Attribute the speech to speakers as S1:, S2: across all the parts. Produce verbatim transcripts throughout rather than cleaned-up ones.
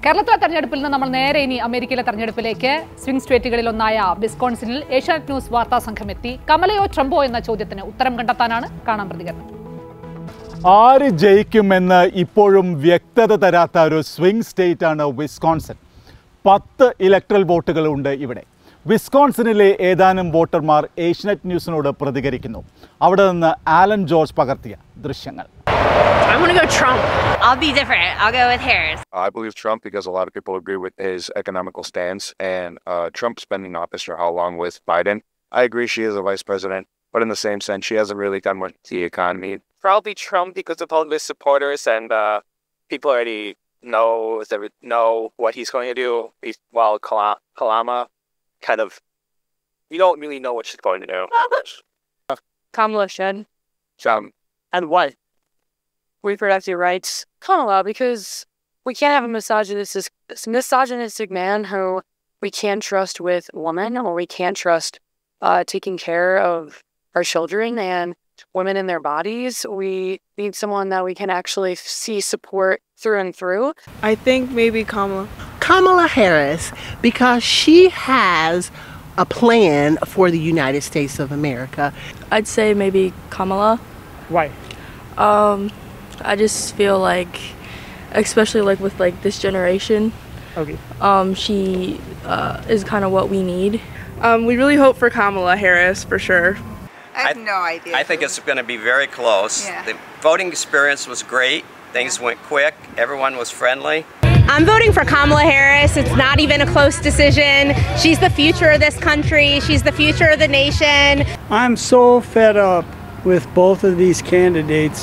S1: കേരളത്തിലെ തെരഞ്ഞെടുപ്പിൽ നിന്ന് നമ്മൾ നേരെ ഇനി അമേരിക്കയിലെ തെരഞ്ഞെടുപ്പിലേക്ക് സ്വിംഗ് സ്റ്റേറ്റുകളിൽ ഒന്നായ വിസ്കോൺസിനിൽ ഏഷ്യാനെറ്റ് ന്യൂസ് വാർത്താ സംഘം എത്തി. കമലയോ ട്രംപോ എന്ന ചോദ്യത്തിന് ഉത്തരം കണ്ടെത്താനാണ്. കാണാൻ പ്രതികരണം.
S2: ആര് ജയിക്കുമെന്ന് ഇപ്പോഴും വ്യക്തത തരാത്ത ഒരു സ്വിംഗ് സ്റ്റേറ്റ് ആണ് വിസ്കോൺസിൻ. പത്ത് ഇലക്ട്രൽ വോട്ടുകളുണ്ട് ഇവിടെ. വിസ്കോൺസിനിലെ ഏതാനും വോട്ടർമാർ ഏഷ്യാനെറ്റ് ന്യൂസിനോട് പ്രതികരിക്കുന്നു. അവിടെ നിന്ന് ആലൻ ജോർജ് പകർത്തിയ ദൃശ്യങ്ങൾ.
S3: I'm going to go Trump. I'll be different. I'll go with Harris.
S4: I believe Trump because a lot of people agree with his economical stance, and uh, Trump's been in office for how long with Biden. I agree she is a vice president, but in the same sense, she hasn't really done much to the economy.
S5: Probably Trump because of all of his supporters, and uh, people already know know what he's going to do. He's, while Kala- Kalama, kind of, you don't really know what she's going to do.
S3: Kamala Shed.
S5: Trump.
S3: And what? Reproductive rights. Kamala, because we can't have a misogynistic, misogynistic man who we can't trust with women, or we can't trust uh, taking care of our children and women in their bodies. We need someone that we can actually see support through and through.
S6: I think maybe Kamala.
S7: Kamala Harris, because she has a plan for the United States of America.
S8: I'd say maybe Kamala.
S6: Why?
S8: Um, I just feel like, especially like with like this generation,
S6: Okay.
S8: um, she uh, is kind of what we need.
S6: Um, we really hope for Kamala Harris for sure.
S9: I have no idea.
S10: I think it's going to be very close.
S9: Yeah.
S10: The voting experience was great. Things went quick. Everyone was friendly.
S11: I'm voting for Kamala Harris. It's not even a close decision. She's the future of this country. She's the future of the nation.
S12: I'm so fed up with both of these candidates.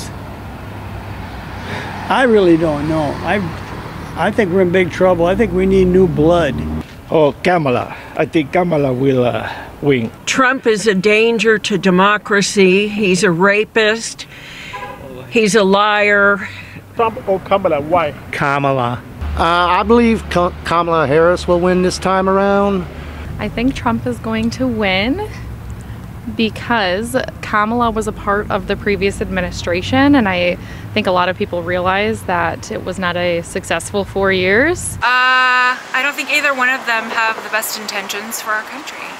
S12: I really don't know. I I think we're in big trouble. I think we need new blood.
S13: Oh, Kamala. I think Kamala will uh, win.
S14: Trump is a danger to democracy. He's a rapist. He's a liar.
S13: Trump or Kamala? Why?
S12: Kamala.
S15: Uh, I believe Kamala Harris will win this time around.
S16: I think Trump is going to win because Kamala was a part of the previous administration, and I think a lot of people realize that it was not a successful four years.
S17: Uh, I don't think either one of them have the best intentions for our country.